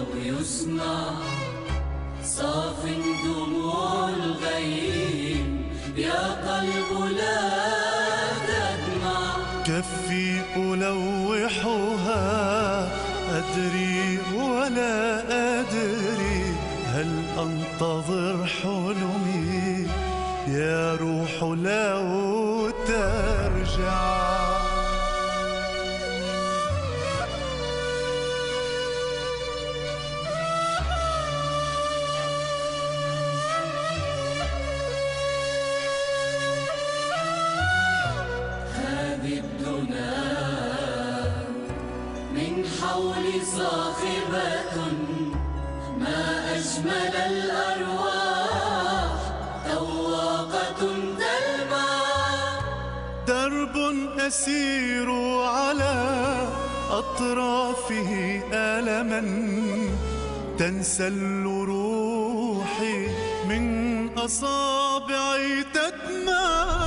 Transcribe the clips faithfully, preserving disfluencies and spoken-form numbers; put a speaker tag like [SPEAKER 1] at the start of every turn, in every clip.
[SPEAKER 1] لو يسمع صاف دموع الغيم يا قلب لا تدمع.
[SPEAKER 2] كفي ألوحها أدري ولا أدري هل أنتظر حلمي يا روح لو ترجع.
[SPEAKER 1] حولي صاخبة ما أجمل الأرواح تواقة تلمع.
[SPEAKER 2] درب أسير على أطرافه ألما تنسل روحي من أصابعي تدمع.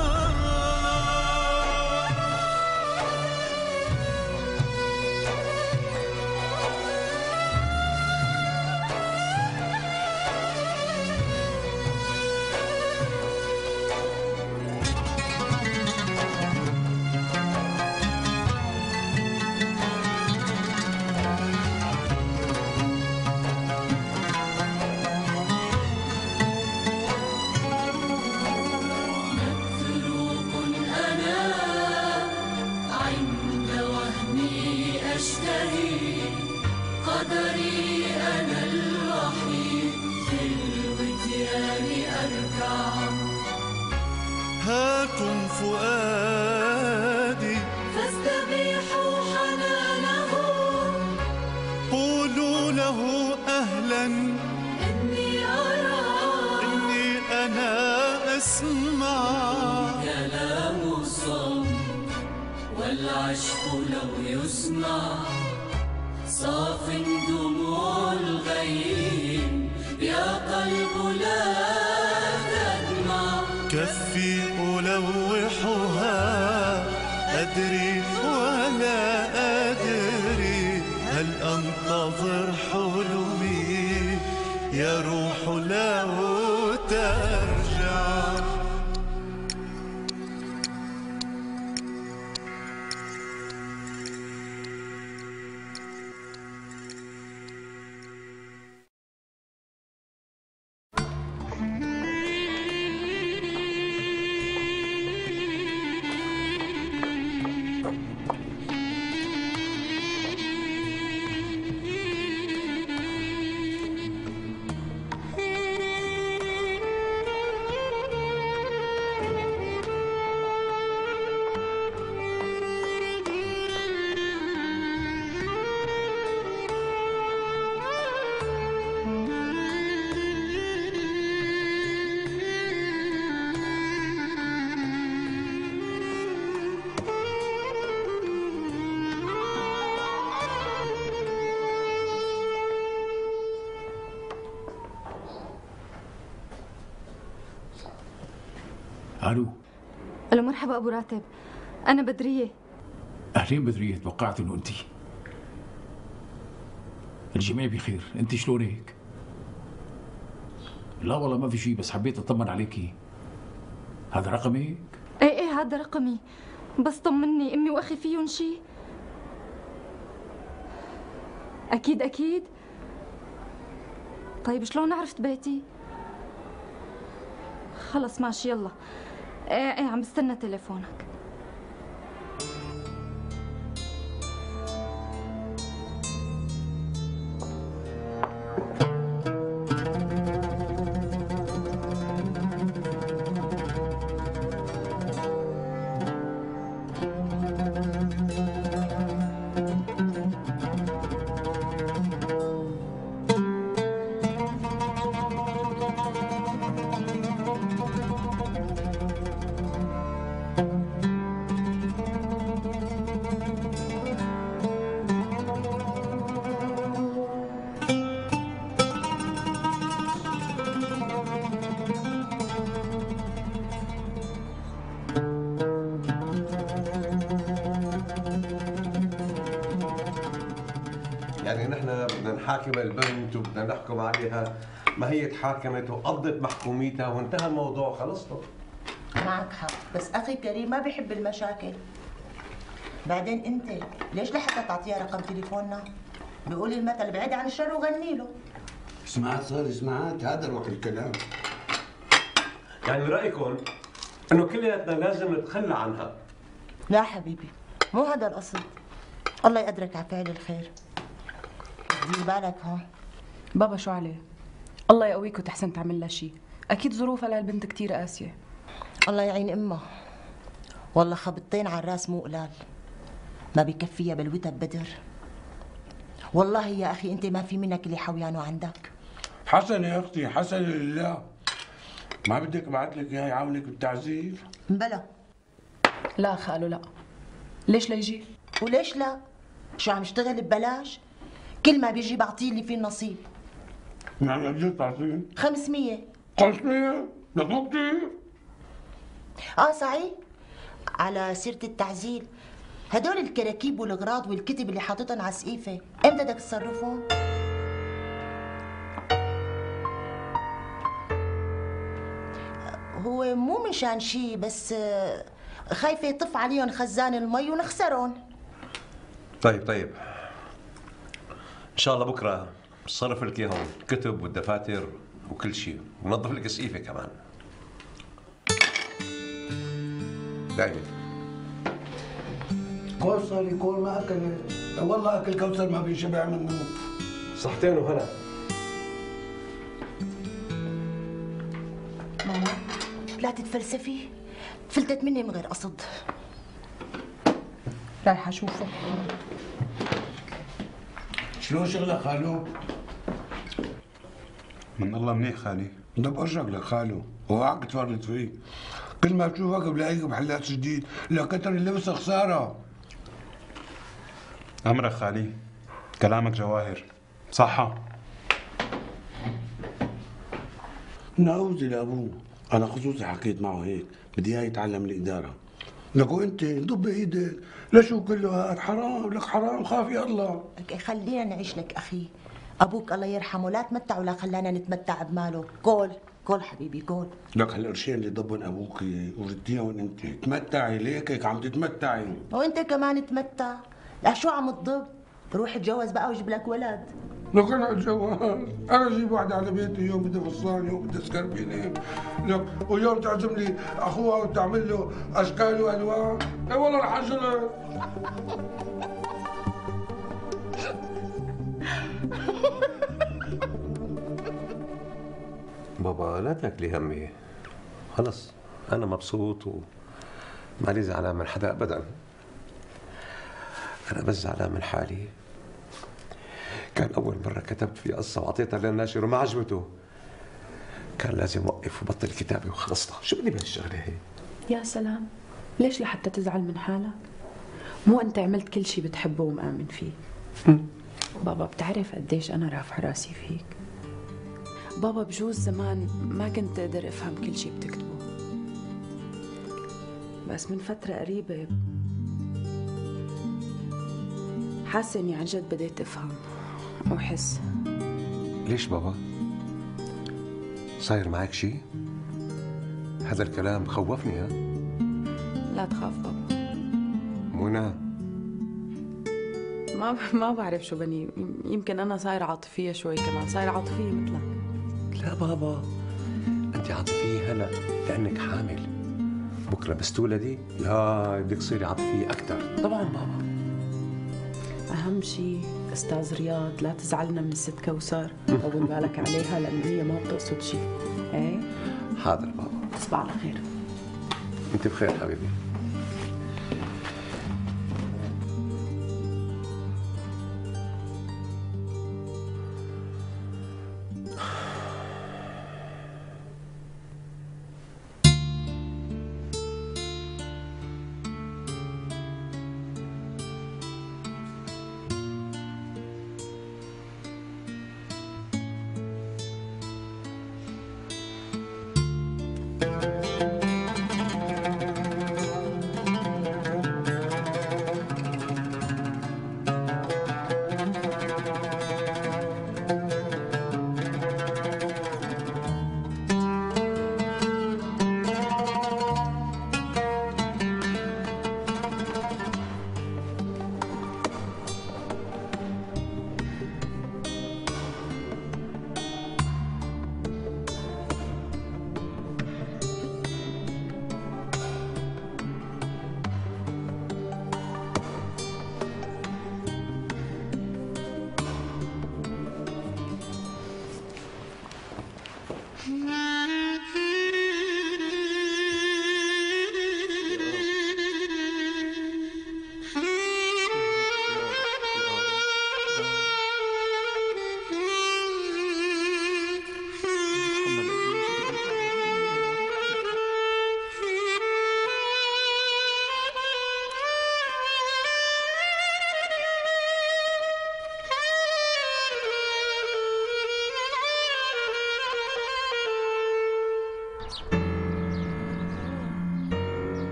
[SPEAKER 1] قدري أنا الوحيد في الوديان أركع.
[SPEAKER 2] هاكم فؤادي
[SPEAKER 1] فاستبيحوا حنانه
[SPEAKER 2] قولوا له أهلا
[SPEAKER 1] إني أرى
[SPEAKER 2] إني أنا أسمع.
[SPEAKER 1] كلام الصمت والعشق لو يسمع صاف دموع الغيم يا قلب لا تدمع.
[SPEAKER 2] كفي ألوحها أدري ولا أدري هل أنتظر حلمي يا روح لو ترجع.
[SPEAKER 3] الو
[SPEAKER 4] الو مرحبا ابو راتب، انا بدريه.
[SPEAKER 3] اهلين بدريه، توقعت انه انت. الجميع بخير، انت شلونك؟ لا والله ما في شيء، بس حبيت اطمن عليكي. هذا رقمك؟
[SPEAKER 4] ايه ايه هذا رقمي، بس طمني امي واخي فيهم شيء؟ اكيد اكيد. طيب شلون عرفت بيتي؟ خلص ماشي يلا. ايه ايه عم بستنى تليفونك. Thank you.
[SPEAKER 5] يعني نحن بدنا نحاكم البنت وبدنا نحكم عليها، ما هي تحاكمت وقضت محكوميتها وانتهى الموضوع، خلصنا.
[SPEAKER 6] معك حق، بس اخي كريم ما بيحب المشاكل. بعدين انت ليش لحتى تعطيها رقم تليفوننا؟ بيقول المثل بعيد عن الشر وغني له.
[SPEAKER 7] سمعت صار سمعت، هذا روح الكلام.
[SPEAKER 5] يعني رايكم انه كلياتنا لازم نتخلى عنها؟
[SPEAKER 6] لا حبيبي، مو هذا القصد. الله يقدرك على فعل الخير. دير بالك ها.
[SPEAKER 8] بابا شو عليه؟ الله يقويك وتحسن تعمل لها شيء، اكيد ظروفها لهالبنت كثير قاسيه.
[SPEAKER 6] الله يعين امها. والله خبطتين على الراس مو قلال، ما بكفيها بلوتها ببدر. والله يا اخي انت ما في منك اللي حويانه عندك.
[SPEAKER 7] حسن يا اختي، حسن لله. ما بدك ابعث لك اياه يعاونك بالتعزير؟
[SPEAKER 6] بلا.
[SPEAKER 8] لا خالو لا. ليش ليجي؟
[SPEAKER 6] وليش لا؟ شو عم اشتغل ببلاش؟ كل ما بيجي بعطيه اللي فيه النصيب.
[SPEAKER 7] يعني قد ايه تعطيه؟
[SPEAKER 6] خمسمية.
[SPEAKER 7] خمسمية؟ لك مو كثير؟
[SPEAKER 6] اه صحيح. على سيرة التعزيل، هدول الكراكيب والاغراض والكتب اللي حاططهم على السقيفة، امتى بدك تصرفهم؟ هو مو مشان شي، بس خايفة يطف عليهم خزان المي ونخسرهم.
[SPEAKER 5] طيب طيب، ان شاء الله بكره بصرف لك اياهم، الكتب والدفاتر وكل شيء، ونظف لك السقيفه كمان. دايما
[SPEAKER 7] كوثر يكون ما اكل، والله اكل كوثر ما بيشبع منه.
[SPEAKER 5] صحتين وهلا.
[SPEAKER 6] ماما لا تتفلسفي، فلتت مني من غير قصد.
[SPEAKER 8] رايحه اشوفه.
[SPEAKER 7] شلون شغلك خالو؟
[SPEAKER 9] من الله منيح خالي.
[SPEAKER 7] دب ارجعك لك خالو، وقعك تفرط فيه. كل ما بشوفك بلاقيك بحلات جديد، لا كتر اللبس خساره.
[SPEAKER 9] أمرك خالي، كلامك جواهر، صحة.
[SPEAKER 7] نعوذ لابوه، انا خصوصي حكيت معه هيك، بدي اياه يتعلم الاداره. لكو انت ضب ايدك، لشو كله هاد حرام، لك حرام، خاف يا الله.
[SPEAKER 6] لك خلينا نعيش لك اخي، ابوك الله يرحمه لا تمتع ولا خلانا نتمتع بماله. قول قول حبيبي قول.
[SPEAKER 7] لك هالقرشين اللي ضبن ابوك ورديهم انت، تمتعي ليك هيك عم تتمتعي.
[SPEAKER 6] وانت كمان تمتع. لا شو عم تضب؟ روح اتجوز بقى وجيب لك ولد.
[SPEAKER 7] لك انا اتجوز، انا اجيب واحدة على بيتي، يوم بدها فصان، يوم بدها سكربينه، لك ويوم تعزم لي اخوها وتعمل له اشكال والوان، اي والله رح اجلس.
[SPEAKER 5] بابا لا تاكلي همي، خلص انا مبسوط ومالي زعلان من حدا ابدا. انا بس زعلان من حالي. كان اول مره كتبت في قصه واعطيتها للناشر وما عجبته، كان لازم اوقف وبطل كتابه وخلصنا. شو بدي بهالشغله هي؟
[SPEAKER 8] يا سلام، ليش لحتى تزعل من حالك؟ مو انت عملت كل شيء بتحبه ومآمن فيه. بابا بتعرف قديش انا رافعه راسي فيك. بابا بجوز زمان ما كنت اقدر افهم كل شيء بتكتبه، بس من فتره قريبه حاسه اني عن جد بديت افهم واحس.
[SPEAKER 5] ليش بابا؟ صاير معك شيء؟ هذا الكلام خوفني. ها؟
[SPEAKER 8] لا تخاف بابا.
[SPEAKER 5] منى
[SPEAKER 8] ما ما بعرف شو بني، يمكن انا صايره عاطفيه شوي، كمان صايره عاطفيه مثلك.
[SPEAKER 5] لا بابا، انت عاطفيه هلا لانك حامل، بكره بس تولدي لا بدك تصيري عاطفيه اكثر. طبعا بابا.
[SPEAKER 8] اهم شيء استاذ رياض لا تزعلنا من الست كوثر، طول بالك عليها لان هي ما بتقصد شيء. ايه
[SPEAKER 5] حاضر بابا.
[SPEAKER 8] تصبح على خير.
[SPEAKER 5] انت بخير حبيبي.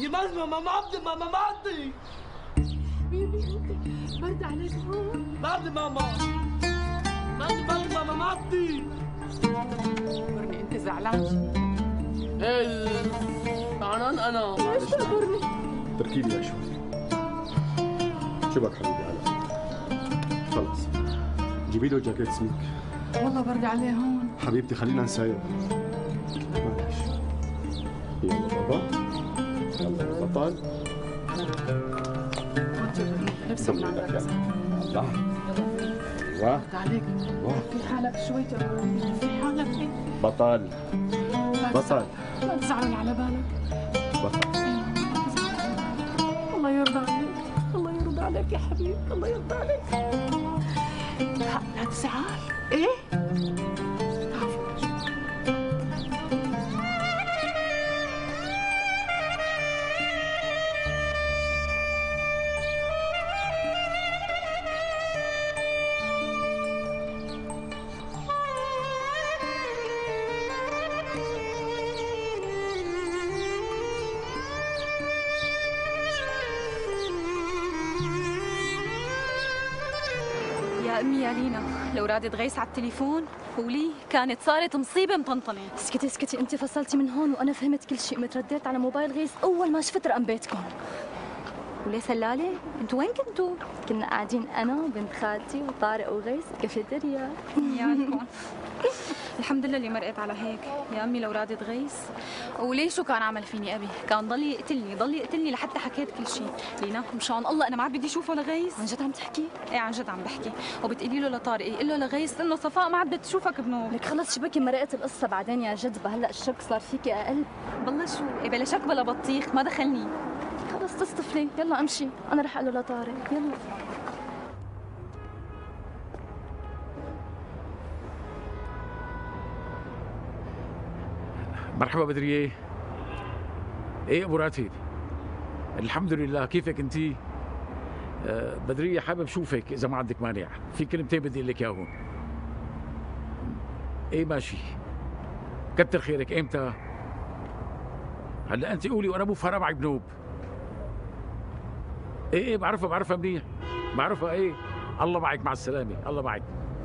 [SPEAKER 10] مزمة ما معطي ماما معطي.
[SPEAKER 8] برد عليك هون.
[SPEAKER 10] برد ماما. برد برد ماما معطي.
[SPEAKER 8] برني انت زعلان شي؟
[SPEAKER 10] ايه زعلان انا.
[SPEAKER 8] ليش يا برني؟
[SPEAKER 11] تركي لي شوي. شو بك حبيبي هلا؟ خلص جيبي له جاكيت سميك.
[SPEAKER 8] والله برد عليه هون.
[SPEAKER 11] حبيبتي خلينا نساير. معلش. يلا بابا. يلا بطل.
[SPEAKER 8] نفسي من عندك.
[SPEAKER 11] يلا. ايوه.
[SPEAKER 8] برد عليك. في حالك شوي في حالك ايه؟
[SPEAKER 11] بطل. بطل.
[SPEAKER 8] لا تزعلني على بالك.
[SPEAKER 11] بطل.
[SPEAKER 8] الله يرضى عليك. الله يرضى عليك يا حبيبي. الله يرضى عليك. لا لا تزعل. ايه؟
[SPEAKER 4] يا أمي يا لينا، لو رادت غيس على التليفون ولي كانت صارت مصيبة مطنطنة. اسكتي اسكتي، أنت فصلتي من هون وأنا فهمت كل شيء. مترددت على موبايل غيس أول ما شفت رقم بيتكم. وليه سلالة؟ أنتوا وين كنتوا؟ كنا قاعدين أنا وبنت خالتي وطارق وغيس بكافيتيريا.
[SPEAKER 12] ياكم الحمد لله اللي مرقت على هيك. يا أمي لو رادت غيس. وليش شو كان عمل فيني أبي؟ كان ضل يقتلني ضل يقتلني لحتى حكيت كل شيء. لينا مشان الله أنا ما عاد بدي أشوفه لغيس.
[SPEAKER 4] عن جد عم تحكي؟
[SPEAKER 12] إيه عن جد عم بحكي. وبتقولي له لطارق يقول له لغيس إنه صفاء ما عاد بدها تشوفك بنوب.
[SPEAKER 4] لك خلص شبكي مرقت القصة بعدين يا جذبة. هلا الشك صار فيكي أقل.
[SPEAKER 12] بالله شو؟ إيه بلا شك بلا بطيخ ما دخلني.
[SPEAKER 4] خلص تصطفلي. يلا امشي أنا رح أقول له لطارق. يلا.
[SPEAKER 3] مرحبا بدرية. ايه ابو راتب، الحمد لله. كيفك انتي؟ آه بدرية حابب شوفك اذا ما عندك مانع، في كلمتين بدي اقول لك اياهم. ايه ماشي، كتر خيرك. امتى؟ هلا انت قولي وانا مو فارقه معي بنوب. ايه ايه بعرفها بعرفها منيح، بعرفها. ايه الله معك، مع السلامة، الله معك.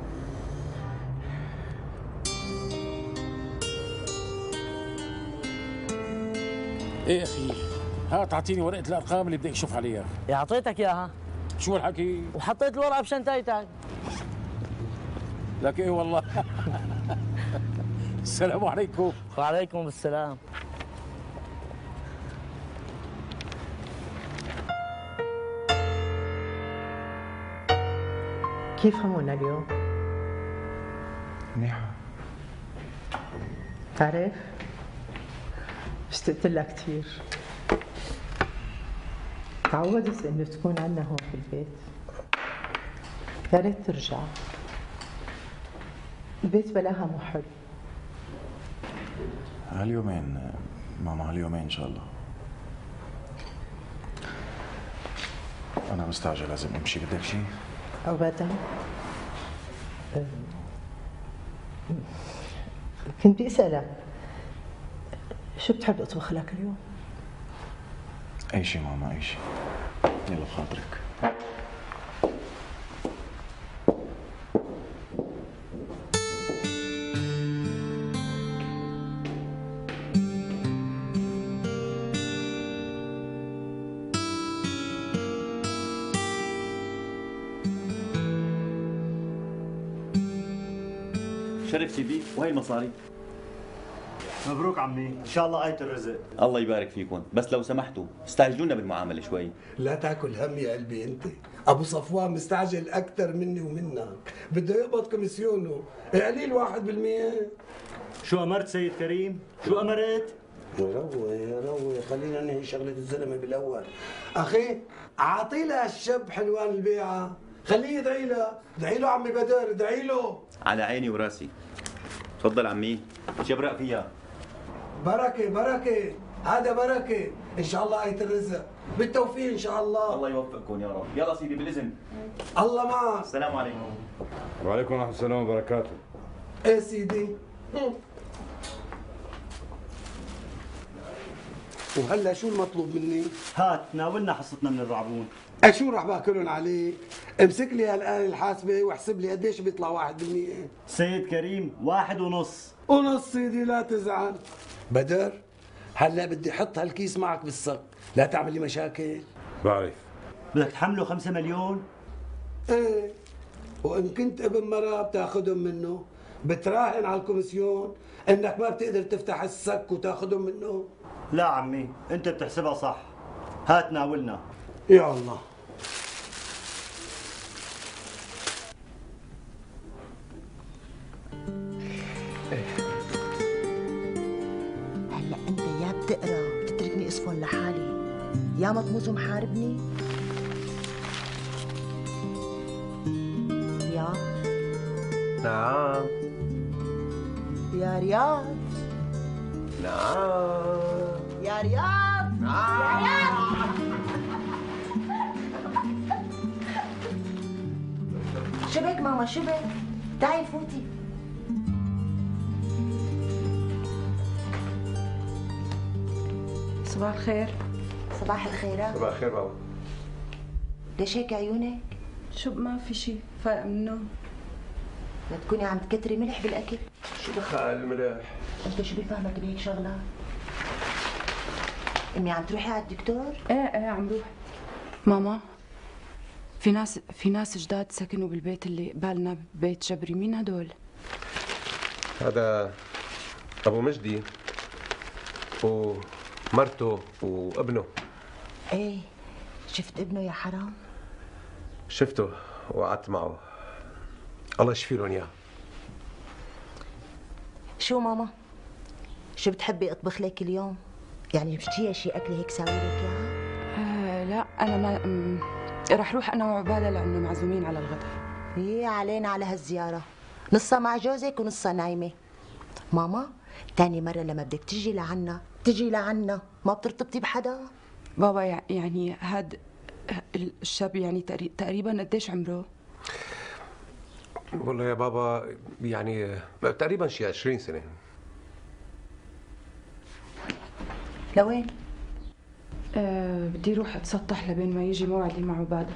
[SPEAKER 3] ايه اخي، هات اعطيني ورقة الارقام اللي بدي اشوف عليها.
[SPEAKER 13] اعطيتك اياها.
[SPEAKER 3] شو الحكي؟
[SPEAKER 13] وحطيت الورقة بشنطتك.
[SPEAKER 3] لك ايه والله. السلام عليكم.
[SPEAKER 13] وعليكم السلام.
[SPEAKER 14] كيف همونا اليوم؟
[SPEAKER 15] منيحة.
[SPEAKER 14] تعرف اشتقت لها كثير. تعودت انه تكون عنا هون في البيت. يا ريت ترجع. البيت بلاها مو حلو.
[SPEAKER 15] هاليومين ماما، هاليومين ان شاء الله. انا مستعجل لازم امشي. بدك شيء؟
[SPEAKER 14] أبدا. كنت بدي أسألك شو بتحب أطبخ لك اليوم؟
[SPEAKER 15] أي شيء ماما، أي شيء. يلا بخاطرك.
[SPEAKER 16] شرف سيدي، وهي المصاري.
[SPEAKER 17] مبروك عمي، ان شاء الله آية الرزق.
[SPEAKER 16] الله يبارك فيكم، بس لو سمحتوا استعجلونا بالمعامله شوي.
[SPEAKER 7] لا تاكل هم يا قلبي انت. ابو صفوان مستعجل اكثر مني ومنك، بده يقبض كوميسيونه قليل واحد بالمية.
[SPEAKER 17] شو امرت سيد كريم؟ شو امرت؟
[SPEAKER 7] يا روي يا روي، خلينا ننهي شغله الزلمه بالاول. اخي اعطي لها الشاب حلوان البيعه، خليه يدعي له، ادعي له عمي بدر، ادعي له.
[SPEAKER 16] على عيني وراسي. تفضل عمي، شبرق فيها.
[SPEAKER 7] بركه بركه، هذا بركه، ان شاء الله آية الرزق، بالتوفيق ان شاء الله.
[SPEAKER 16] الله يوفقكم يا رب. يلا سيدي بالاذن.
[SPEAKER 7] الله معك.
[SPEAKER 16] السلام عليكم.
[SPEAKER 11] وعليكم ورحمة السلام وبركاته.
[SPEAKER 7] ايه سيدي. وهلا شو المطلوب مني؟
[SPEAKER 17] هات ناولنا حصتنا من الرعبون.
[SPEAKER 7] شو رح باكلهم عليك؟ امسك لي هالآلة الحاسبة واحسب لي قديش بيطلع واحد بالمية.
[SPEAKER 17] سيد كريم واحد ونص.
[SPEAKER 7] ونص سيدي لا تزعل. بدر هلا بدي احط هالكيس معك بالصك، لا تعمل لي مشاكل.
[SPEAKER 11] بعرف.
[SPEAKER 17] بدك تحمله خمسة مليون؟
[SPEAKER 7] ايه، وان كنت ابن مرة بتاخذهم منه، بتراهن على الكوميسيون انك ما بتقدر تفتح السك وتاخذهم منه.
[SPEAKER 17] لا عمي، انت بتحسبها صح. هات ناولنا.
[SPEAKER 7] يا الله.
[SPEAKER 6] هلا انت يا بتقرا بتتركني اصفن لحالي، يا مطموز ومحاربني. يا
[SPEAKER 5] نعم.
[SPEAKER 6] يا رياض.
[SPEAKER 5] نعم.
[SPEAKER 6] يا رياض.
[SPEAKER 5] نعم.
[SPEAKER 6] يا رياض. شو بك ماما شو بك؟ تعي فوتي.
[SPEAKER 8] صباح الخير.
[SPEAKER 6] صباح الخيرات.
[SPEAKER 5] صباح الخير بابا.
[SPEAKER 6] ليش هيك عيونك؟
[SPEAKER 8] شو ما في شيء فايقة من النوم.
[SPEAKER 6] لا تكوني عم تكتري ملح بالاكل.
[SPEAKER 5] شو دخل الملح؟
[SPEAKER 6] انت شو بفهمك بهيك شغله؟ امي عم تروحي على الدكتور؟
[SPEAKER 8] ايه ايه عم روح. ماما في ناس في ناس جداد سكنوا بالبيت اللي قبالنا ببيت جبري، مين هدول؟
[SPEAKER 5] هذا ابو مجدي ومرته وابنه.
[SPEAKER 6] ايه شفت ابنه يا حرام؟
[SPEAKER 5] شفته وقعدت معه، الله يشفي لهم اياه.
[SPEAKER 6] شو ماما؟ شو بتحبي اطبخ لك اليوم؟ يعني مشتهية شي اكله هيك ساوي لك اياها؟
[SPEAKER 8] آه لا انا ما م... رح روح انا وعباده لانه معزومين على الغداء.
[SPEAKER 6] ايه علينا على هالزياره، نصها مع جوزك ونصها نايمه. ماما تاني مره لما بدك تجي لعنا تجي لعنا، ما بترتبطي بحدا.
[SPEAKER 8] بابا يعني هاد الشاب يعني تقريبا قديش عمره؟
[SPEAKER 5] والله يا بابا يعني تقريبا شي عشرين سنة.
[SPEAKER 6] لوين؟
[SPEAKER 8] أه بدي اروح اتسطح لبين ما يجي موعدي مع عباده.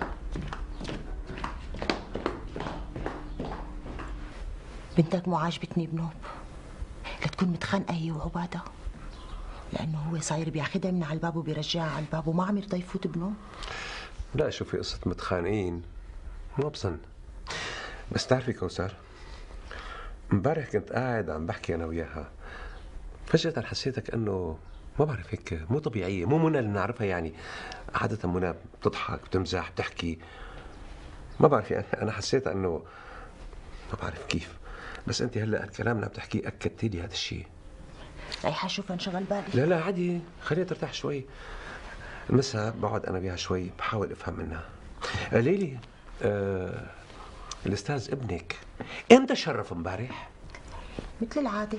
[SPEAKER 6] بنتك مو عاجبتني بنوب، لتكون متخانقه هي وعباده، لانه هو صاير بياخذها من على الباب وبيرجعها على الباب وما عم يرضى يفوت بنوب.
[SPEAKER 5] لا شوفي قصة متخانقين مو بصن، بس تعرفي كوثر امبارح كنت قاعد عم بحكي انا وياها، فجأة حسيتها كأنه ما بعرف هيك مو طبيعية، مو منى اللي نعرفها. يعني عادة منى بتضحك بتمزح بتحكي، ما بعرف يعني انا حسيت انه ما بعرف كيف، بس انت هلا الكلام اللي عم تحكيه اكدتي لي هذا الشيء.
[SPEAKER 6] رايحه اشوف انشغل بالي.
[SPEAKER 5] لا لا عادي، خليها ترتاح شوي. المساء بقعد انا وياها شوي بحاول افهم منها. آه ليلي، آه الاستاذ ابنك امتى شرف امبارح؟
[SPEAKER 6] مثل العاده.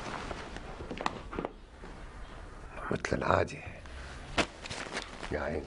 [SPEAKER 5] مثل العاده يا عيني.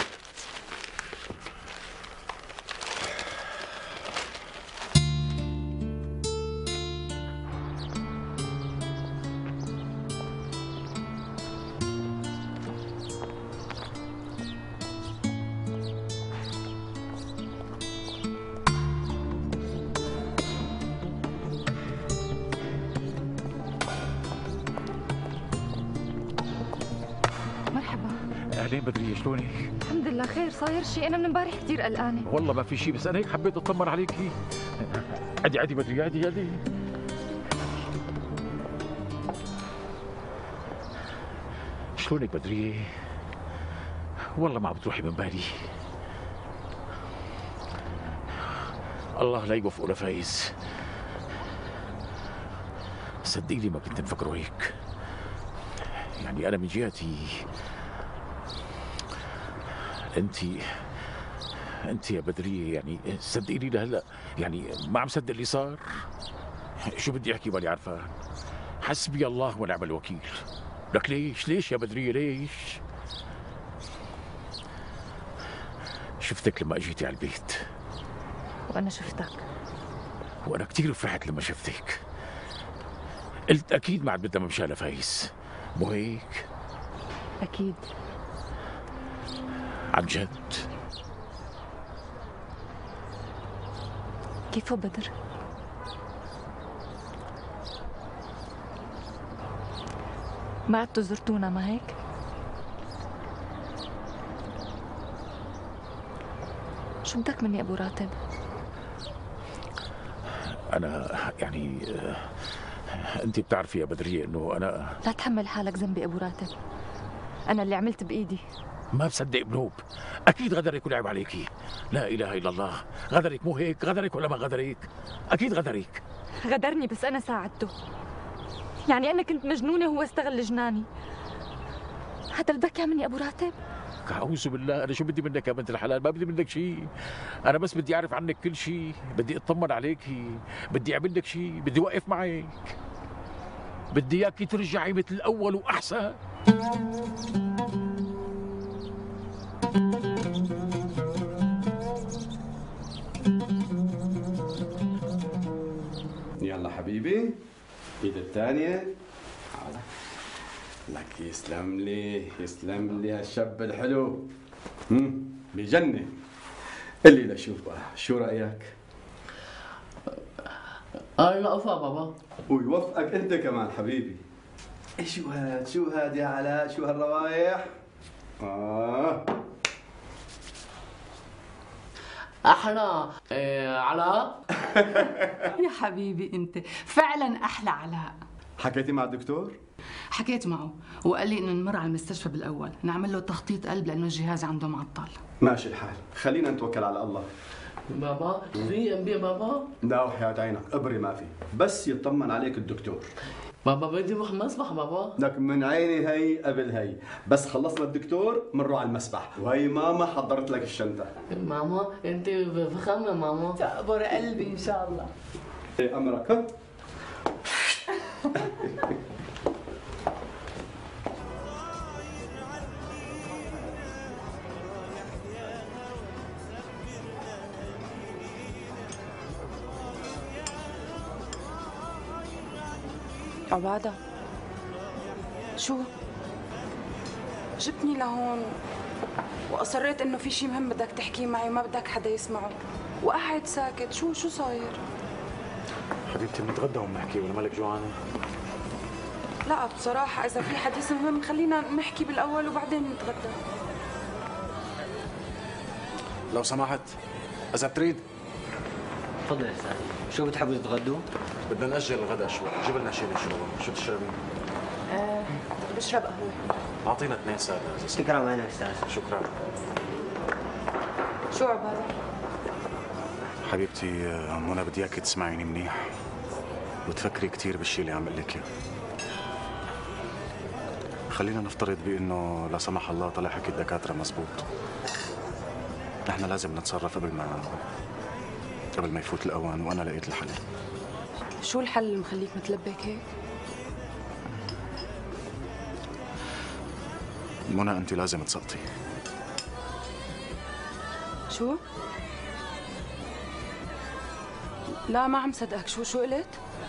[SPEAKER 3] اهلين بدرية، شلونك؟
[SPEAKER 4] الحمد لله خير. صاير شيء؟ انا من امبارح كثير قلقانه.
[SPEAKER 3] والله ما في شيء، بس انا هيك حبيت اطمن عليكي. عادي عادي بدرية، عادي عادي. شلونك بدرية؟ والله ما عم بتروحي من بالي. الله لا يوفقه لفايز. صدقيني ما كنت مفكره هيك. يعني انا من جهتي انت انت يا بدريه، يعني صدقيني لهلا يعني ما عم صدق اللي صار. شو بدي احكي ماني عارفه. حسبي الله ونعم الوكيل. لك ليش ليش يا بدريه ليش؟ شفتك لما اجيتي على البيت.
[SPEAKER 4] وانا شفتك.
[SPEAKER 3] وانا كثير فرحت لما شفتك. قلت اكيد ما عاد بدها ممشى لفايز، مو هيك؟
[SPEAKER 8] أكيد.
[SPEAKER 3] عن جد؟
[SPEAKER 4] كيفه بدر؟ ما عدتوا زرتونا ما هيك؟ شو بدك مني ابو راتب؟
[SPEAKER 3] انا يعني انت بتعرفي يا بدريه انه انا
[SPEAKER 4] لا تحمل حالك ذنبي ابو راتب، انا اللي عملت بايدي.
[SPEAKER 3] ما بصدق بنوب، اكيد غدرك ولعب عليكي. لا اله الا الله، غدرك مو هيك؟ غدرك ولا ما غدرك؟ اكيد غدرك.
[SPEAKER 4] غدرني بس انا ساعدته، يعني انا كنت مجنونه وهو استغل جناني. هذا اللي بدك اياه مني ابو راتب؟
[SPEAKER 3] اعوذ بالله، انا شو بدي منك يا بنت الحلال؟ ما بدي منك شيء، انا بس بدي اعرف عنك كل شيء، بدي اطمن عليكي، بدي اعمل لك شيء، بدي اوقف معك، بدي اياكي ترجعي مثل الاول واحسن.
[SPEAKER 18] يلا حبيبي، ايد الثانية. لك يسلم لي، يسلم لي هالشاب الحلو. امم بجنة. اللي لشوف بقى، شو رأيك؟
[SPEAKER 19] اه يوقفها بابا.
[SPEAKER 18] ويوفقك انت كمان حبيبي. ايه شو هاد؟ شو هاد يا علاء؟ شو هالروايح؟ اه
[SPEAKER 19] احلى إيه علاء.
[SPEAKER 20] يا حبيبي انت فعلا احلى علاء.
[SPEAKER 18] حكيتي مع الدكتور؟
[SPEAKER 20] حكيت معه وقال لي انه نمر على المستشفى بالاول نعمل له تخطيط قلب لانه الجهاز عنده معطل.
[SPEAKER 18] ماشي الحال، خلينا نتوكل على الله.
[SPEAKER 19] بابا في ام بي بابا؟
[SPEAKER 18] لا وحياة عينك ابري ما في، بس يطمن عليك الدكتور.
[SPEAKER 19] بابا بدي اروح مسبح بابا.
[SPEAKER 18] لك من عيني هي قبل هي، بس خلصنا الدكتور بنروح على المسبح، وهي ماما حضرت لك الشنطة.
[SPEAKER 19] ماما انت فخمة ماما.
[SPEAKER 20] تقبر قلبي ان شاء الله.
[SPEAKER 18] ايه امرك ها؟
[SPEAKER 8] عبادة، شو؟ جبتني لهون وأصريت إنه في شي مهم بدك تحكيه معي وما بدك حدا يسمعه، وقاعد ساكت. شو شو صاير؟
[SPEAKER 15] حبيبتي بنتغدى وبنحكي ولا مالك جوعانة؟
[SPEAKER 8] لا بصراحة إذا في حديث مهم خلينا نحكي بالأول وبعدين نتغدى.
[SPEAKER 15] لو سمحت، إذا بتريد.
[SPEAKER 21] تفضل يا استاذ، شو بتحبوا تتغدوا؟
[SPEAKER 15] بدنا نأجل الغداء شوي، جيب لنا شيء نشربه، شو تشربين؟
[SPEAKER 8] أه بشرب قهوة.
[SPEAKER 15] أعطينا اثنين سادة.
[SPEAKER 21] شكرا معنا استاذ.
[SPEAKER 15] شكرا.
[SPEAKER 8] شو عبادة؟
[SPEAKER 15] حبيبتي منى، بدي اياكي تسمعيني منيح وتفكري كثير بالشيء اللي عم اقول لك اياه. خلينا نفترض بانه لا سمح الله طلع حكي الدكاتره مزبوط. نحن لازم نتصرف قبل ما قبل ما يفوت الاوان، وانا لقيت الحل.
[SPEAKER 8] شو الحل اللي مخليك متلبك هيك؟
[SPEAKER 15] منى انت لازم تسقطي.
[SPEAKER 8] شو؟ لا ما عم صدقك. شو شو قلت؟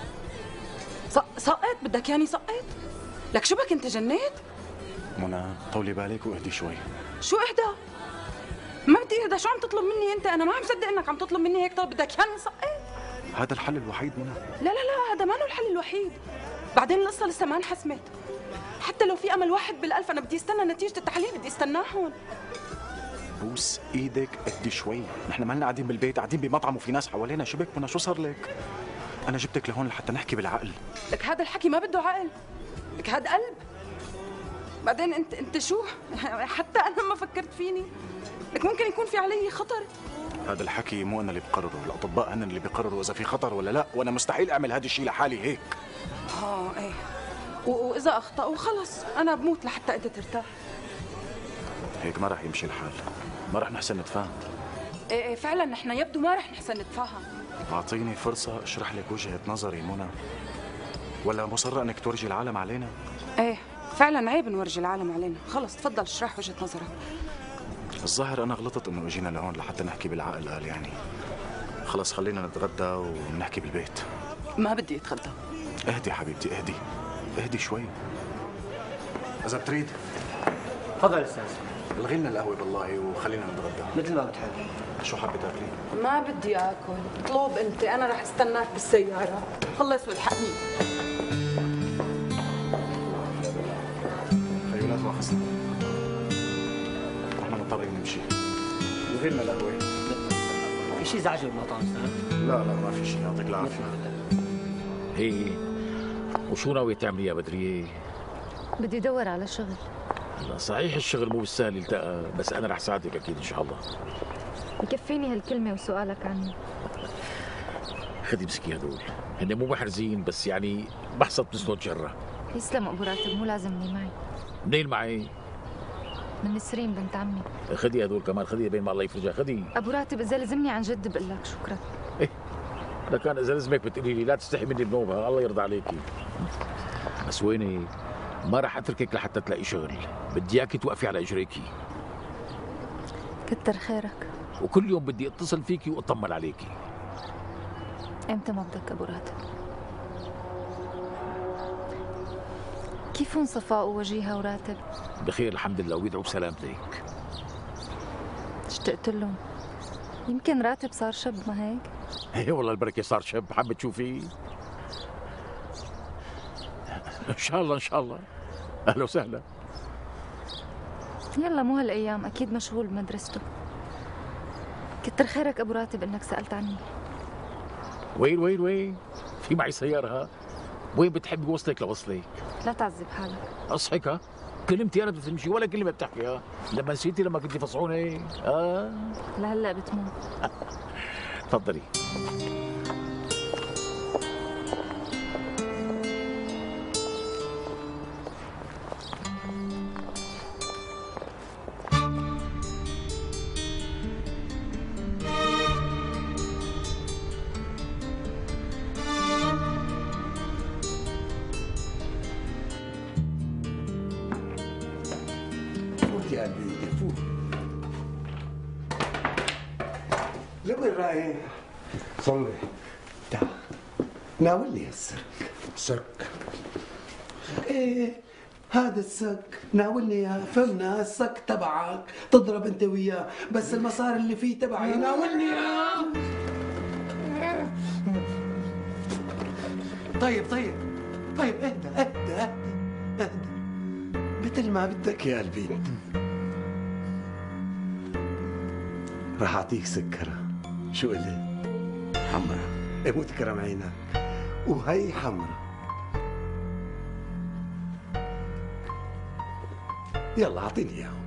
[SPEAKER 8] سقط؟ بدك ياني سقط؟ لك شو بك انت جنيت؟
[SPEAKER 15] منى طولي بالك واهدي شوي.
[SPEAKER 8] شو اهدى؟ ما بدي اهدى. شو عم تطلب مني انت؟ انا ما عم صدق انك عم تطلب مني هيك. طب بدك ياني سقط؟
[SPEAKER 15] هذا الحل الوحيد منى.
[SPEAKER 8] لا لا لا، هذا ما هو الحل الوحيد. بعدين القصه لسه ما انحسمت. حتى لو في امل واحد بالالف انا بدي استنى نتيجه التحاليل، بدي استناهم.
[SPEAKER 15] بوس ايدك اهدي شوي، نحن ما لنا قاعدين بالبيت، قاعدين بمطعم وفي ناس حوالينا. شو بك منى؟ شو صار لك؟ انا جبتك لهون لحتى نحكي بالعقل.
[SPEAKER 8] لك هذا الحكي ما بده عقل، لك هذا قلب. بعدين انت انت شو؟ حتى انا ما فكرت فيني. لك ممكن يكون في علي خطر.
[SPEAKER 15] هذا الحكي مو انا اللي بقرره، الاطباء هن اللي بيقرروا اذا في خطر ولا لا، وانا مستحيل اعمل هذا الشيء لحالي هيك.
[SPEAKER 8] اه ايه، واذا اخطأوا خلص انا بموت لحتى انت ترتاح.
[SPEAKER 15] هيك ما رح يمشي الحال، ما رح نحسن نتفاهم.
[SPEAKER 8] ايه ايه فعلا نحن يبدو ما رح نحسن نتفاهم.
[SPEAKER 15] اعطيني فرصة اشرح لك وجهة نظري منى، ولا مصرة انك تورجي العالم علينا؟
[SPEAKER 8] ايه فعلا عيب نورجي العالم علينا. خلص تفضل اشرح وجهة نظرك.
[SPEAKER 15] الظاهر انا غلطت انه اجينا لهون لحتى نحكي بالعقل. قال يعني خلص خلينا نتغدى ونحكي بالبيت.
[SPEAKER 8] ما بدي اتغدى.
[SPEAKER 15] اهدي حبيبتي اهدي، اهدي شوي. اذا بتريد
[SPEAKER 21] تفضل استاذ.
[SPEAKER 15] الغي لنا القهوه بالله وخلينا نتغدى.
[SPEAKER 21] مثل ما بتحب.
[SPEAKER 15] شو حابه تاكلي؟
[SPEAKER 8] ما بدي اكل، اطلب انت، انا رح استناك بالسياره. خلص والحقني.
[SPEAKER 15] خيو لا تواخذنا، احنا مضطرين نمشي. الغي لنا القهوه.
[SPEAKER 21] في شيء زعجه بالمطعم استاذ؟
[SPEAKER 15] لا لا ما في شيء، يعطيك العافيه.
[SPEAKER 3] هي وشو ناوية تعملي يا بدرية؟
[SPEAKER 4] بدي ادور على شغل.
[SPEAKER 3] لا صحيح الشغل مو بالسهل يلتقى، بس أنا رح ساعدك أكيد إن شاء الله.
[SPEAKER 4] بكفيني هالكلمة وسؤالك عني.
[SPEAKER 3] خدي مسكي هدول، هن مو محرزين بس يعني بحصد بسنود جرة.
[SPEAKER 4] يسلم أبو راتب، مو لازمني معي.
[SPEAKER 3] منين معي؟
[SPEAKER 4] من نسرين بنت عمي.
[SPEAKER 3] خدي هدول كمان، خدي بين ما الله يفرجها، خدي.
[SPEAKER 4] أبو راتب إذا لزمني عن جد بقول لك شكرا.
[SPEAKER 3] إيه لكان إذا لزمك بتقولي لي لا تستحي مني بنوبة، الله يرضى عليكي. بس ويني؟ ما راح اتركك لحتى تلاقي شغل، بدي اياكي توقفي على اجريكي.
[SPEAKER 4] كتر خيرك.
[SPEAKER 3] وكل يوم بدي اتصل فيكي واطمن عليكي.
[SPEAKER 4] امتى ما بدك ابو راتب؟ كيفهم صفاء ووجيهة وراتب؟
[SPEAKER 3] بخير الحمد لله ويدعوا بسلامتك.
[SPEAKER 4] اشتقت لهم. يمكن راتب صار شب ما هيك؟
[SPEAKER 3] ايه والله البركة صار شب، حابة تشوفيه؟ ان شاء الله ان شاء الله. اهلا وسهلا.
[SPEAKER 4] يلا مو هالايام، اكيد مشغول بمدرسته. كتر خيرك ابو راتب انك سالت عني.
[SPEAKER 3] وين وين وين؟ في معي سيارة ها؟ وين بتحبي وصلك لوصلك؟
[SPEAKER 4] لا تعذب حالك.
[SPEAKER 3] اصحك ها؟ كلمتي انا بتمشي ولا كلمة بتحكيها، لما نسيتي لما كنتي فصعونة. اه
[SPEAKER 4] لهلا بتموت.
[SPEAKER 3] تفضلي.
[SPEAKER 7] يا قلبي فوق. لوين رايح؟
[SPEAKER 5] صلي.
[SPEAKER 7] تعال ناولني هالسك.
[SPEAKER 5] سك؟
[SPEAKER 7] ايه هذا السك ناولني اياه، فهمنا؟ السك تبعك تضرب انت وياه، بس المصاري اللي فيه تبعي، ناولني اياه. طيب طيب طيب اهدى اهدى اهدى اهدى مثل ما بدك يا قلبي. راح اعطيك سكرة. شو قلت؟ حمرا. إيه مو تكرم عينك، وهي حمرا. يلا اعطيني اياهم.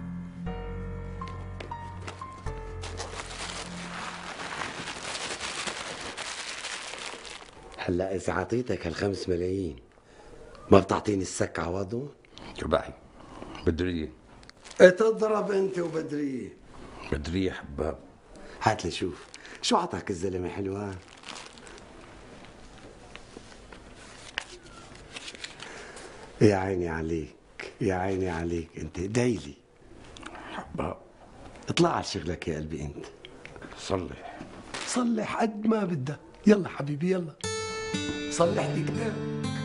[SPEAKER 7] هلا اذا اعطيتك هالخمس ملايين ما بتعطيني السك عوضهم؟
[SPEAKER 5] رباعي بدرية.
[SPEAKER 7] تضرب انت وبدرية.
[SPEAKER 5] بدرية حباب.
[SPEAKER 7] هات لي شوف شو عطاك الزلمة حلوان. يا عيني عليك يا عيني عليك، انت ادعيلي.
[SPEAKER 5] حباب
[SPEAKER 7] اطلع على شغلك يا قلبي انت.
[SPEAKER 5] صلح
[SPEAKER 7] صلح قد ما بدك. يلا حبيبي يلا صلح لي كتاب.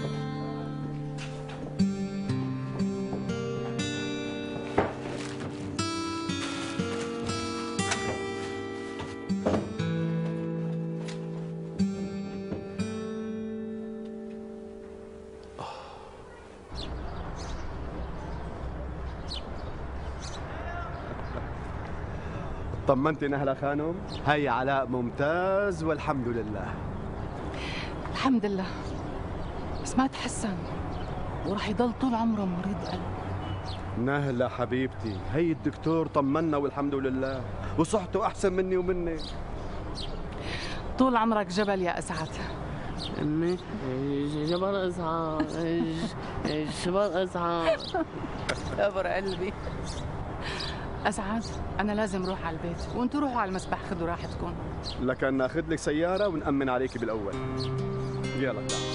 [SPEAKER 9] طمنتنا هلا خانم؟ هي علاء ممتاز والحمد لله.
[SPEAKER 20] الحمد لله، بس ما تحسن وراح يضل طول عمره مريض قلب.
[SPEAKER 9] نهلا حبيبتي، هي الدكتور طمنا والحمد لله، وصحته احسن مني ومنك.
[SPEAKER 20] طول عمرك جبل يا اسعد.
[SPEAKER 19] امي جبل اسعد، جبل اسعد.
[SPEAKER 20] كبر قلبي. اسعد انا لازم اروح على البيت، وانتوا روحوا على المسبح خذوا راحتكم.
[SPEAKER 9] لكن ناخذ لك سياره ونأمن عليكي بالاول. يلا تعال.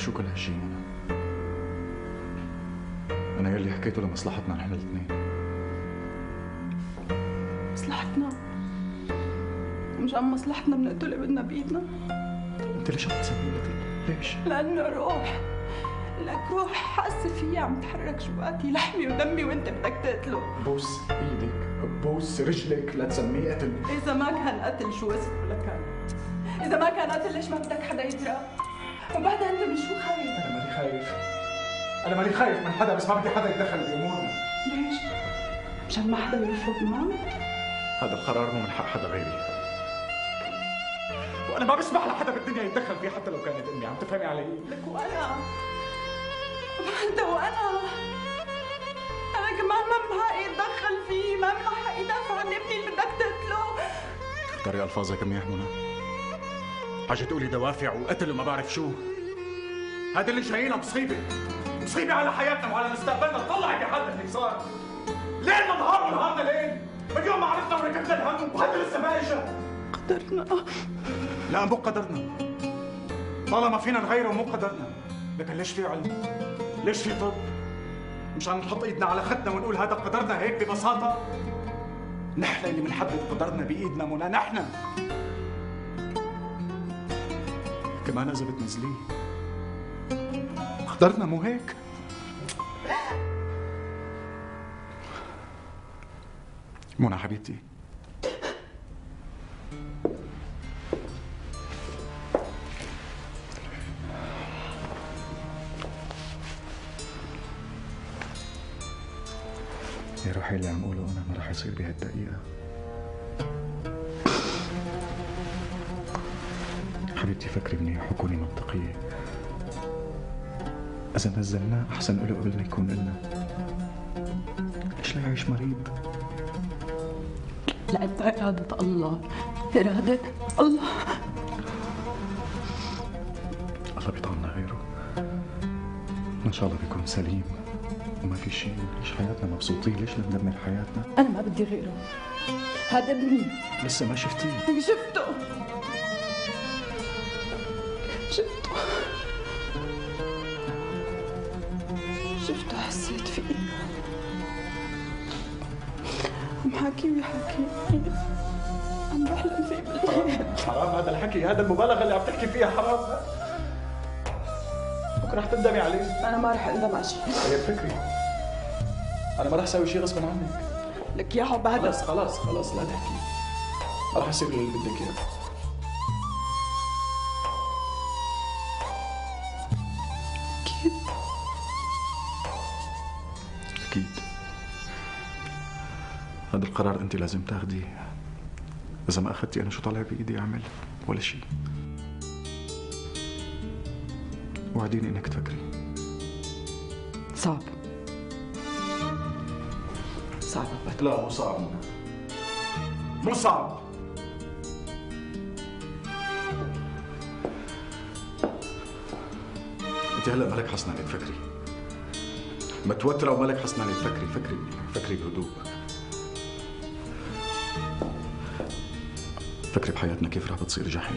[SPEAKER 1] شو كل هالشي منى؟ أنا يلي حكيته لمصلحتنا نحن الاثنين.
[SPEAKER 8] مصلحتنا؟ مشان مصلحتنا بنقتل ابننا بإيدنا؟
[SPEAKER 1] أنت ليش عم تسميه قتل؟ ليش؟
[SPEAKER 8] لأنه روح، لك روح حاسة فيها عم تحرك جواتي لحمي ودمي وأنت بدك تقتله.
[SPEAKER 1] بوس إيدك، بوس رجلك، لا تسميه قتل.
[SPEAKER 8] إذا ما كان قتل شو اسمه لكان؟ إذا ما كان قتل ليش ما بدك حدا يدرى؟ وبعدها أنت من شو خايف؟
[SPEAKER 1] أنا ماني خايف. أنا ماني خايف من حدا، بس ما بدي حدا يتدخل بأمورنا.
[SPEAKER 8] ليش؟ مشان ما حدا يرفض معه؟
[SPEAKER 1] هذا القرار مو من حق حدا غيري. وأنا ما بسمح لحدا بالدنيا يتدخل فيه حتى لو كانت أمي، عم تفهمي علي؟
[SPEAKER 8] لك وأنا أنت وأنا أنا كمان ما من حقي أتدخل فيه، ما من حقي أدافع عن ابني اللي بدك تقتله.
[SPEAKER 1] اختاري ألفاظك منيح منى. حاجة تقولي دوافع وقتل وما بعرف شو. هذا اللي جايينا مصيبة، مصيبة على حياتنا وعلى مستقبلنا. طلعي بحالنا اللي صار. ليل نهار ونهارنا ليل، من يوم ما عرفنا وركبنا الهم وهذا لسه ما اجى.
[SPEAKER 8] قدرنا.
[SPEAKER 1] لا مو قدرنا. طالما فينا نغيره مو قدرنا. لكن ليش في علم؟ ليش في طب؟ مشان نحط ايدنا على خدنا ونقول هذا قدرنا هيك ببساطة؟ نحن اللي بنحدد قدرنا بايدنا منى، نحن. كمان اذا بتنزليه قدرنا مو هيك؟ منى حبيبتي، يا روحي اللي عم قوله انا ما رح يصير بهالدقيقة. حبيبتي فكري منيح وكوني منطقية. إذا نزلناه أحسن له قبل ما يكون إلنا. ليش لا يعيش مريض؟
[SPEAKER 8] لأن إرادة الله، إرادة الله.
[SPEAKER 1] الله بيطعمنا غيره. إن شاء الله بيكون سليم وما في شيء. نعيش حياتنا مبسوطين، ليش بدنا ندمر حياتنا؟
[SPEAKER 8] أنا ما بدي غيره. هذا ابني.
[SPEAKER 1] لسه ما شفتيه؟
[SPEAKER 8] شفته. شفته شفته حسيت فيه. عم حاكي ويحاكي، عم بحلم فيه بالليل.
[SPEAKER 1] حرام هذا الحكي، هذا المبالغة اللي عم تحكي فيها حرام. بكره رح تندمي عليه.
[SPEAKER 8] أنا ما رح أندم على شيء.
[SPEAKER 1] هي فكري أنا ما رح أسوي شيء غصبا عنك.
[SPEAKER 8] لك يا حب هذا.
[SPEAKER 1] خلاص خلاص خلاص لا تحكي. ما رح أصير اللي بدك إياه.
[SPEAKER 8] أكيد
[SPEAKER 1] أكيد. هذا القرار أنت لازم تاخديه. إذا ما أخذتي أنا شو طالع بإيدي أعمل؟ ولا شيء. وعديني إنك تفكري.
[SPEAKER 8] صعب صعب أبدا.
[SPEAKER 1] لا مو صعب منى. مو صعب. انت هلا مالك حسنانة تفكري. متوترة ومالك حسنانة تفكري. فكري فكري بهدوء. فكري بحياتنا كيف رح بتصير جحيم.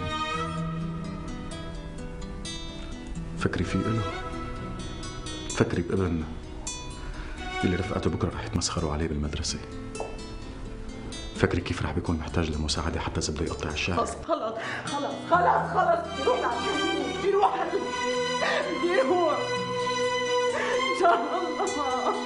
[SPEAKER 1] فكري في إله. فكري بابننا اللي رفقاته بكره رح يتمسخروا عليه بالمدرسة. فكري كيف رح بيكون محتاج لمساعدة حتى إذا بده يقطع الشارع.
[SPEAKER 8] خلص خلص خلص خلص خلص بدي روح بدي روح بدي روح إن شاء الله.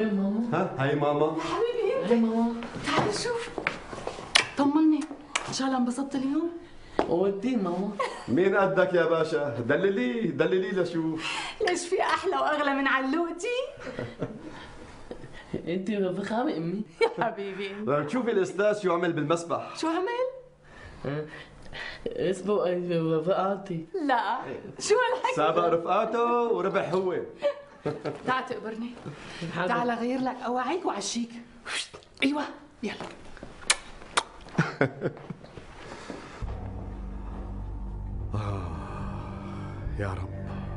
[SPEAKER 19] وين ماما؟
[SPEAKER 9] ها هاي ماما.
[SPEAKER 20] حبيبي انت.
[SPEAKER 19] هاي ماما.
[SPEAKER 20] تعال شوف. طمني، ان شاء الله انبسطت اليوم؟
[SPEAKER 19] ودين ماما.
[SPEAKER 9] مين قدك يا باشا؟ دللي دللي لشوف.
[SPEAKER 20] ليش في احلى واغلى من علوتي؟
[SPEAKER 19] انت فخامة امي.
[SPEAKER 20] يا حبيبي انت.
[SPEAKER 9] لما تشوفي الاستاذ شو عمل بالمسبح.
[SPEAKER 20] شو عمل؟
[SPEAKER 19] اسمه رفقاتي.
[SPEAKER 20] لا شو هالحكي؟
[SPEAKER 9] سابق رفقاته وربح هو.
[SPEAKER 20] تعال تقبرني. تعال غير لك اواعيك وعشيك. ايوه يلا.
[SPEAKER 9] آه يا رب.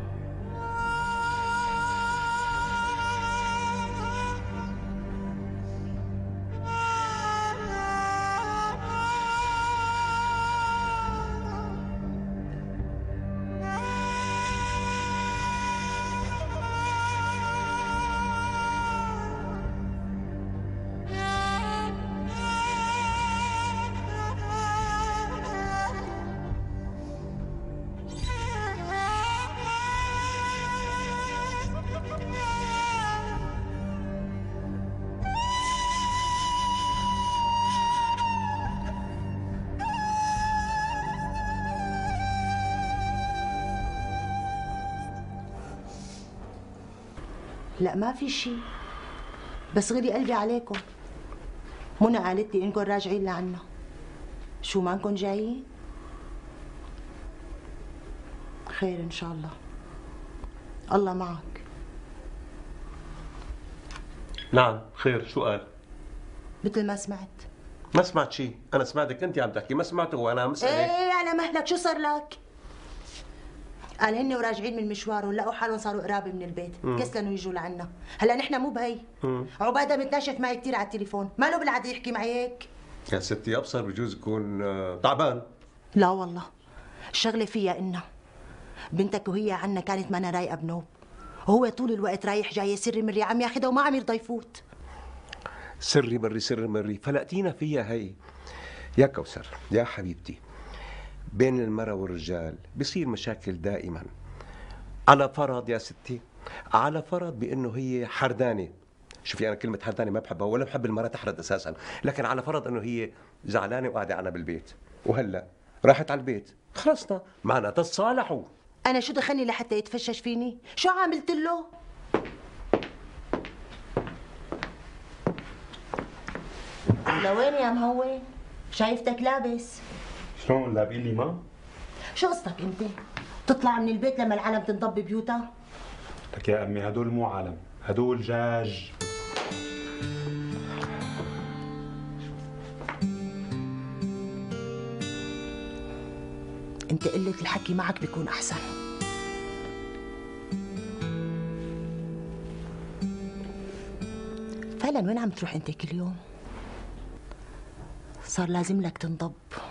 [SPEAKER 6] لا ما في شيء، بس غلي قلبي عليكم. منى قالت لي انكم راجعين لعنا. شو مانكم جايين؟ خير ان شاء الله. الله معك.
[SPEAKER 5] نعم خير. شو قال؟
[SPEAKER 6] مثل ما سمعت.
[SPEAKER 5] ما سمعت شيء، انا سمعتك انت عم تحكي، ما سمعته وانا عم اسالك.
[SPEAKER 6] ايه على مهلك، شو صار لك؟ قال هن وراجعين من مشوارهم لقوا حالهم صاروا قرابه من البيت، كسلوا يجوا لعنا. هلا نحن مو بهي. عباده متناشف معي كثير على التليفون، ما له بالعاده يحكي معي هيك.
[SPEAKER 5] يا ستي ابصر بجوز يكون تعبان.
[SPEAKER 6] لا والله، الشغله فيها انها بنتك وهي عنا كانت ما رايقه بنوب، وهو طول الوقت رايح جاي سري مري عم ياخذها وما عم يرضى يفوت.
[SPEAKER 5] سري مري سري مري فلقتينا فيها هي. يا كوثر يا حبيبتي، بين المرأة والرجال بصير مشاكل دائما. على فرض يا ستي، على فرض بانه هي حردانه. شوفي انا كلمه حردانه ما بحبها ولا بحب المرأة تحرد اساسا، لكن على فرض انه هي زعلانه وقاعده عنا بالبيت وهلا راحت على البيت، خلصنا معناتها تصالحوا.
[SPEAKER 6] انا شو دخلني لحتى يتفشش فيني؟ شو عملت له؟ لوين يا مهون؟ شايفتك لابس.
[SPEAKER 11] شلون لابقين لي ما؟
[SPEAKER 6] شو قصتك انت؟ تطلع من البيت لما العالم تنضب ببيوتها؟
[SPEAKER 11] لك يا امي هدول مو عالم، هدول جاج.
[SPEAKER 6] انت قلة الحكي معك بيكون احسن. فعلا وين عم تروح انت كل يوم؟ صار لازم لك تنضب.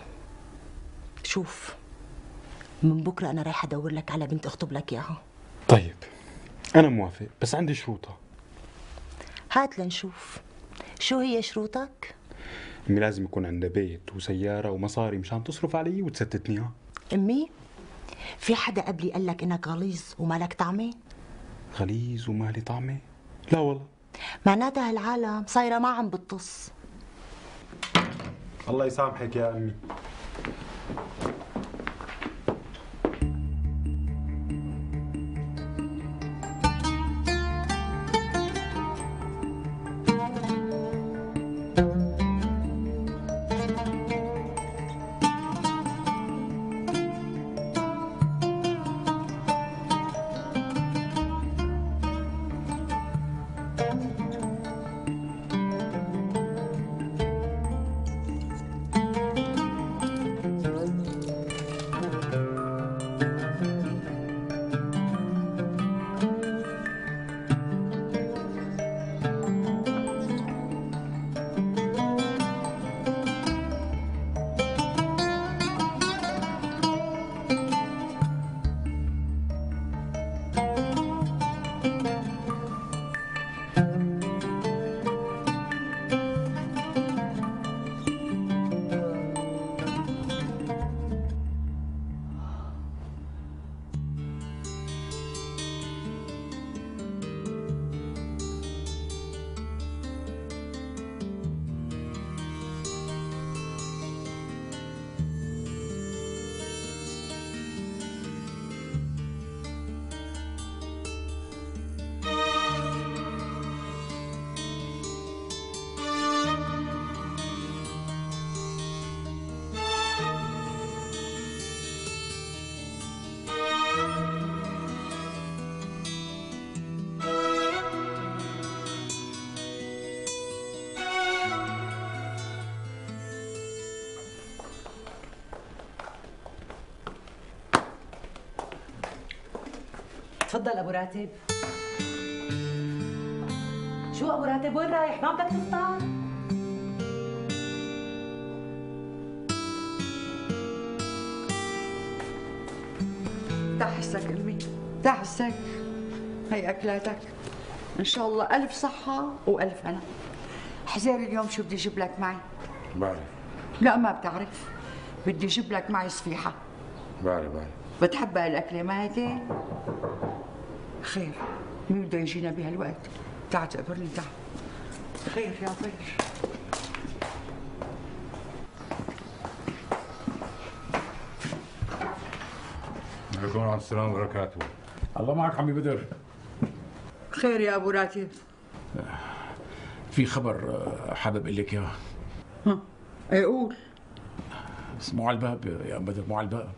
[SPEAKER 6] شوف، من بكره انا رايحه ادور لك على بنت اخطب لك اياها.
[SPEAKER 11] طيب انا موافق، بس عندي شروطها.
[SPEAKER 6] هات لنشوف. شو هي شروطك؟
[SPEAKER 11] امي لازم يكون عندها بيت وسياره ومصاري مشان تصرف علي وتستتنيها.
[SPEAKER 6] امي، في حدا قبلي قال لك انك غليظ ومالك طعمه؟
[SPEAKER 11] غليظ ومالي طعمه؟ لا والله.
[SPEAKER 6] معناتها هالعالم صايره ما عم بتطص.
[SPEAKER 11] الله يسامحك يا امي.
[SPEAKER 14] تفضل ابو راتب. شو ابو راتب وين رايح؟ ما بدك تفطر؟
[SPEAKER 2] تحسك امي تحسك. هي اكلاتك ان شاء الله الف صحه والف هنا. حزير اليوم شو بدي اجيب لك معي؟
[SPEAKER 7] بعرف.
[SPEAKER 2] لا ما بتعرف. بدي اجيب لك معي صفيحه.
[SPEAKER 7] بعرف بعرف.
[SPEAKER 2] بتحبها الاكله ما هيك؟ خير مين بده يجينا بهالوقت؟ تعال تقبرني تعال. خير يا طير.
[SPEAKER 11] عليكم السلام وبركاته.
[SPEAKER 3] الله معك عمي بدر.
[SPEAKER 2] خير يا ابو راتب.
[SPEAKER 3] في خبر حابب اقول لك اياه.
[SPEAKER 2] ها ايه قول.
[SPEAKER 3] بس مو على الباب يا ام بدر، مو على الباب.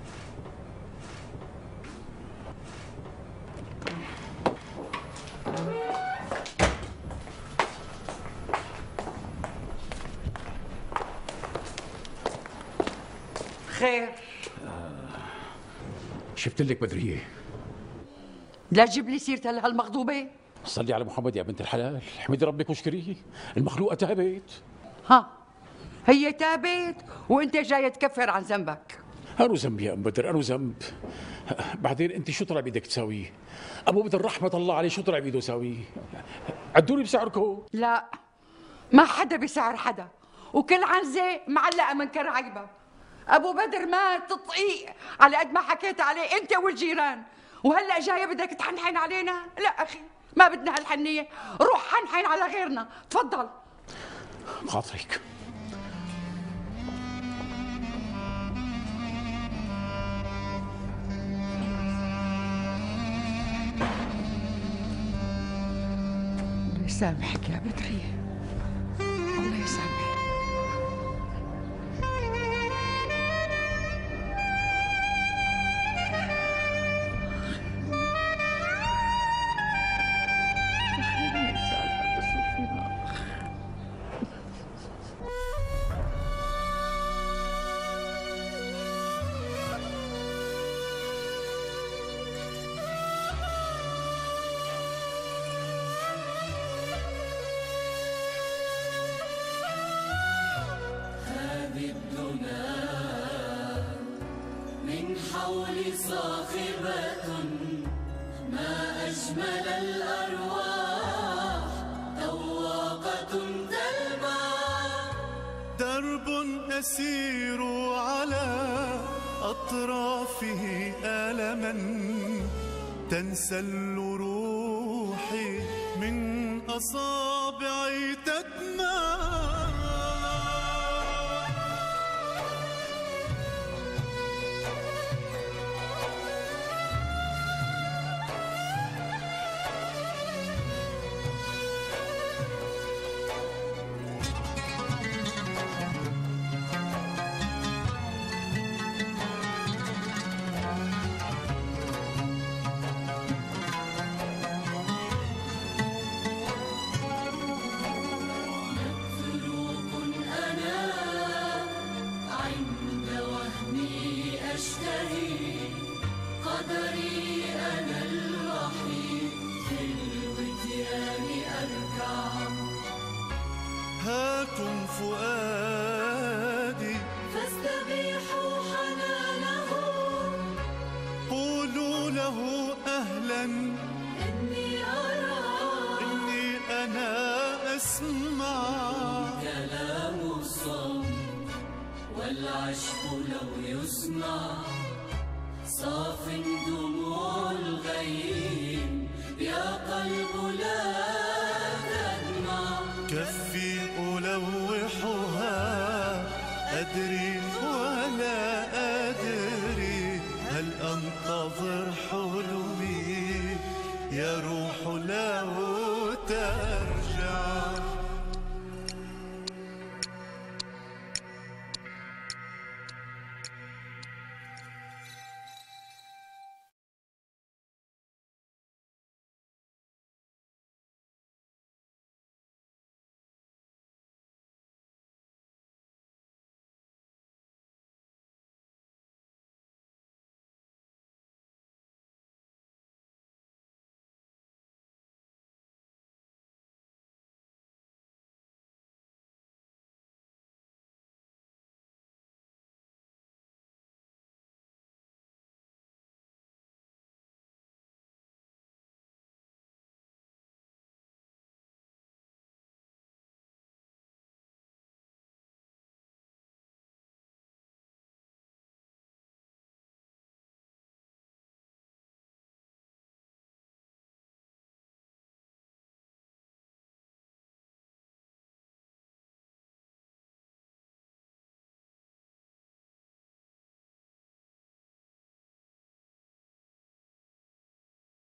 [SPEAKER 2] خير.
[SPEAKER 3] شفت لك بدريه.
[SPEAKER 2] لا تجيب لي سيرتها لهالمغضوبه.
[SPEAKER 3] صلي على محمد يا بنت الحلال، احمدي ربك واشكريه، المخلوقه تابت.
[SPEAKER 2] ها هي تابت وانت جاي تكفر عن ذنبك.
[SPEAKER 3] أنو ذنب يا ام بدر، أنو ذنب. بعدين انت شو طلع بيدك تساويه؟ ابو بدر رحمه الله عليه شو طلع بيده يساويه؟ عدوني بسعركم.
[SPEAKER 2] لا ما حدا بسعر حدا، وكل عنزه معلقه من كرعيبه. ابو بدر مات تطقيق على قد ما حكيت عليه انت والجيران، وهلا جايه بدك تحنحن علينا؟ لا اخي ما بدنا هالحنيه، روح حنحن على غيرنا. تفضل.
[SPEAKER 3] خاطرك.
[SPEAKER 2] الله يسامحك يا بدريه، الله يسامحك.
[SPEAKER 22] أسير على أطرافه ألما تنسل روحي من أصابعي تدمع. هاتم فؤادي فاستبيحوا حنانه، قولوا له أهلا إني أرى إني أنا أسمع كلام الصوت والعشق لو يسمع صاف دموع